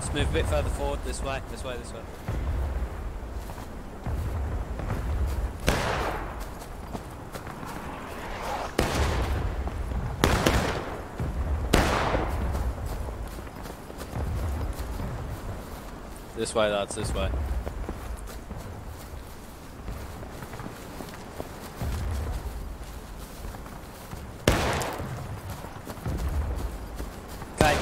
Let's move a bit further forward, this way, this way, this way. This way, lads, this way. Okay.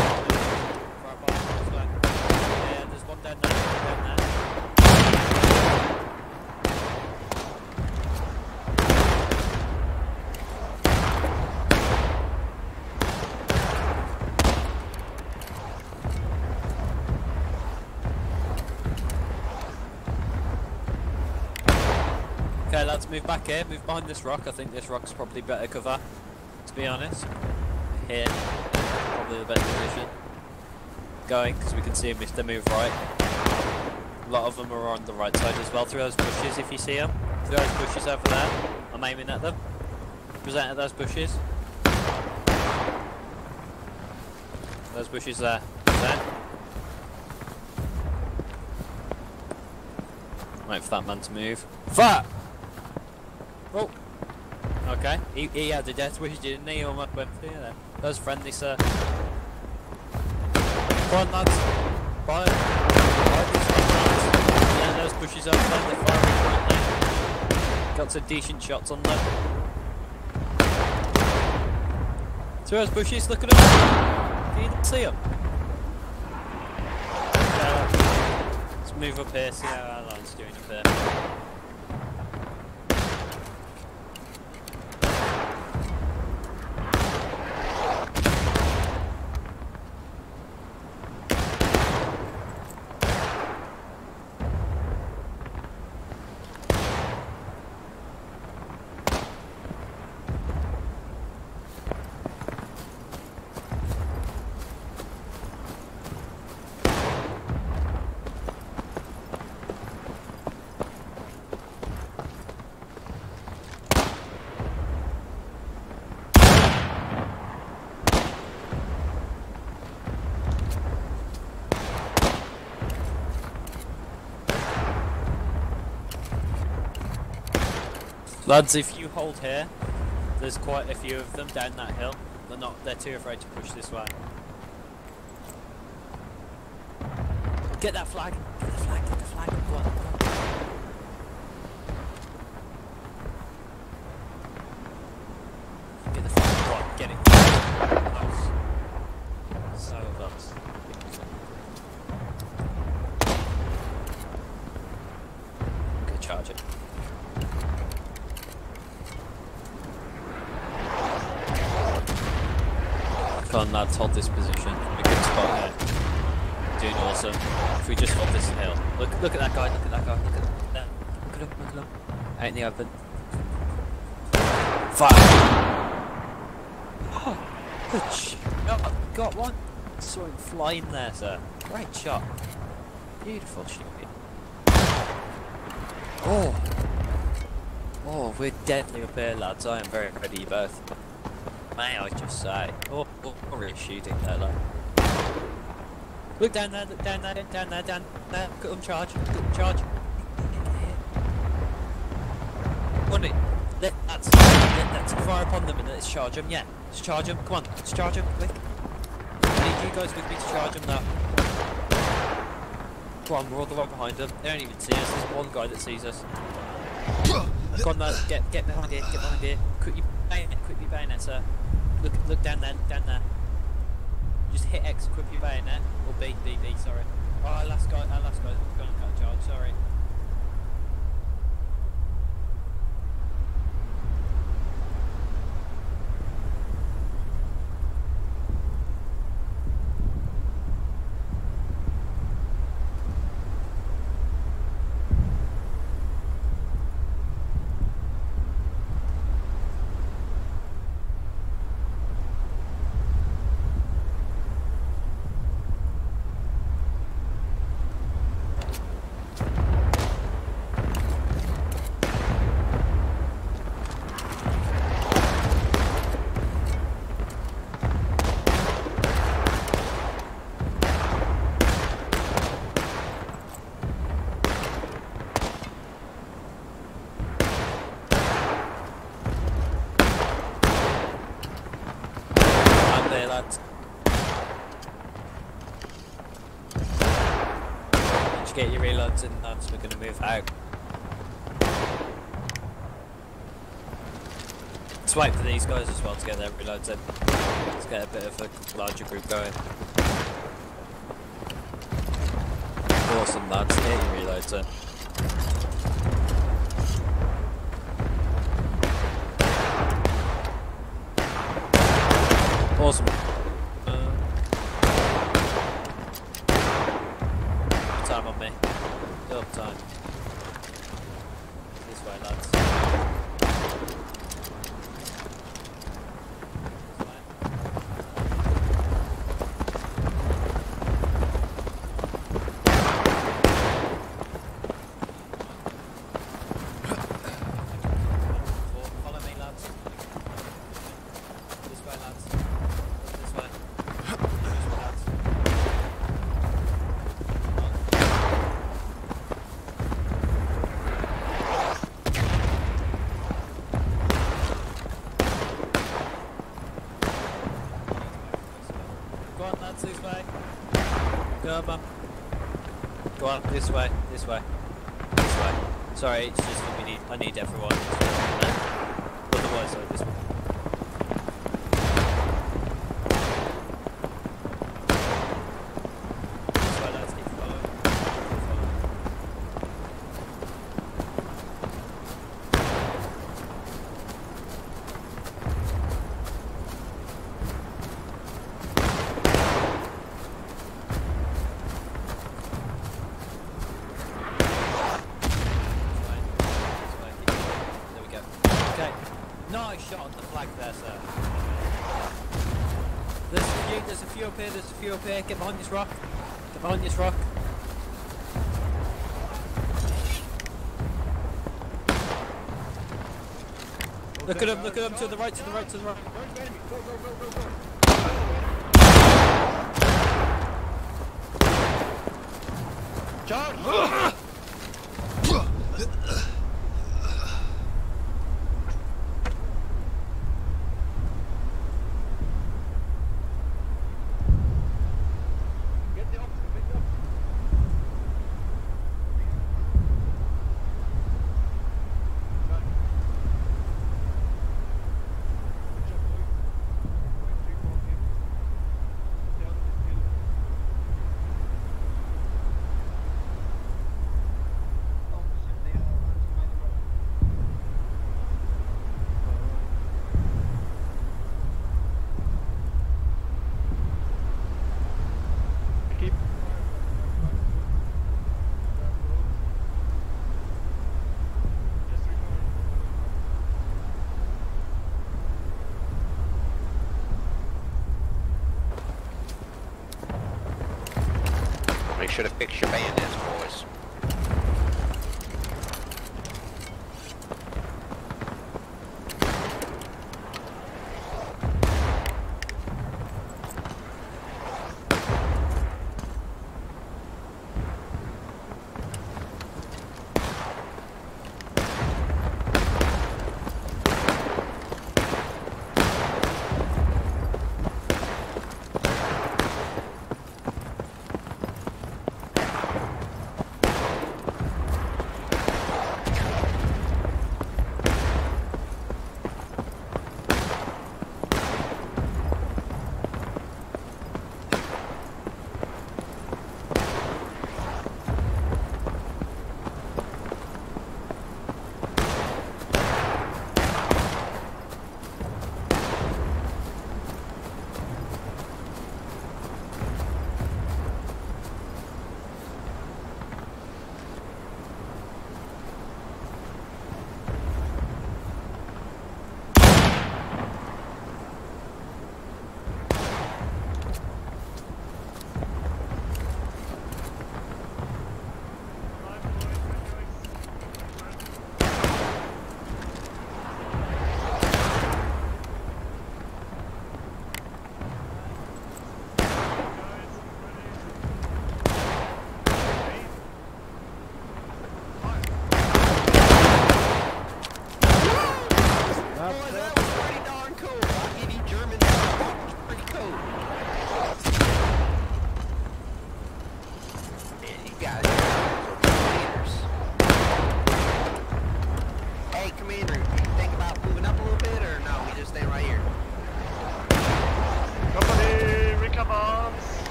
Yeah, there's one down there, Okay, lads, move back here, move behind this rock. I think this rock's probably better cover, to be honest. Here, probably the better position. Going, because we can see him if they move right. A lot of them are on the right side as well, through those bushes if you see them. Through those bushes over there, I'm aiming at them. Present at those bushes. Those bushes there. Present. Wait for that man to move. Fuck! Oh! Okay, he had a death wish, didn't he? Almost went through there. That was friendly, sir. Come on, lads. Fire. Yeah, those bushes over there, they're firing currently. Got some decent shots on them. Through those bushes, look at them. Can you not see them? Let's move up here, see how our line's doing up here. Lads, if you hold here, there's quite a few of them down that hill. They're too afraid to push this way. Get that flag! Get the flag, get the flag. Go on, go on. Get the flag, go on, get it. Nice. So close. Okay, charge it. Come on, lads, hold this position. A good spot here. Doing awesome. If we just hold this hill. Look at that guy, look at that guy, look at that. Look at him, look at him. Out in the open. Fuck! Oh, good shot. Got one. Saw him flying there, sir. Great shot. Beautiful shooting. Oh! Oh, we're deadly up here, lads. I am very ready, both. May I just say? Oh, really shooting there, like. Look down there, down there, down there, down there. Look at them charge, look at them charge. On it. Let's fire upon them and let's charge them, yeah. Let's charge them, come on, let's charge them, quick. I need you guys with me to charge them now. Come on, we're all the way behind them. They don't even see us, there's one guy that sees us. Come on, lads, get behind here, get behind here. Quickly bayonet, sir. Look down there, down there. Just hit X, equip your bayonet, or B, sorry. Oh, our last guy's gonna cut charge, sorry. get your reloads in, lads. We're gonna move out. Let's wait for these guys as well to get their reloads in. Let's get a bit of a larger group going. Awesome, lads. Get your reloads in. Awesome. Time on me. Still time. This way, lads. Follow me, lads. This way, lads. This way. This way, lads. Go on, lads, this way. Go on, man. Go on, this way, this way. This way. Sorry, it's just that I need everyone. Otherwise, I'll just... This way, lads, keep following. Keep following. There we go. Okay. Nice shot on the flag there, sir. There's a few up here, there's a few up here. Get behind this rock. Get behind this rock. Look at them, to the right, to the right, to the right. Charge! Get the officer, get the officer. Make sure to fix your bayonets, boys.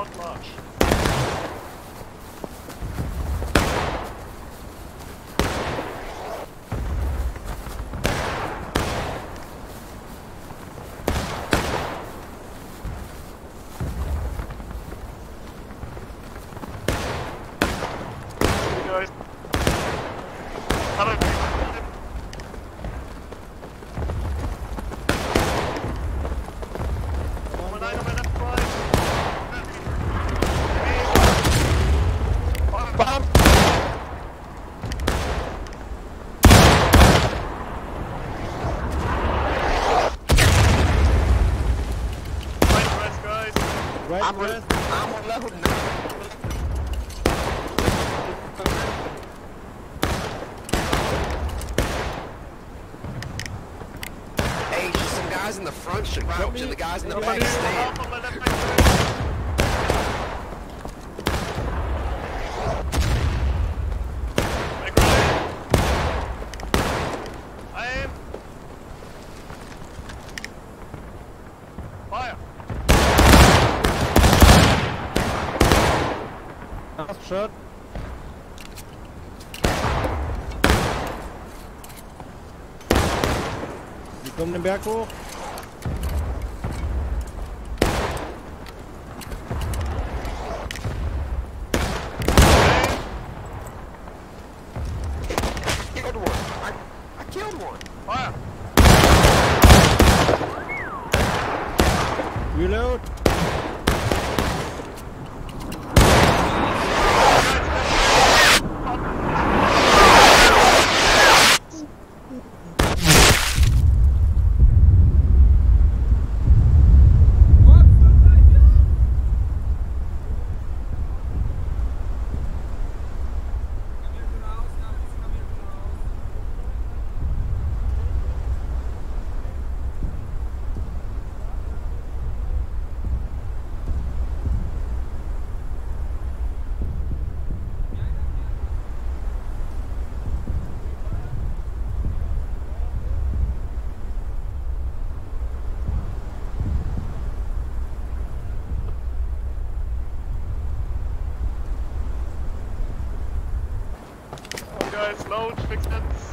don't march. You guys. Hello. I'm reloading now. Hey, just some guys in the front should crouch and the guys in the back stand. Aim! Fire! Last shot. Die kommen den Berg hoch. Killed one. I killed one. Fire! Reload. Guys, load, fix it.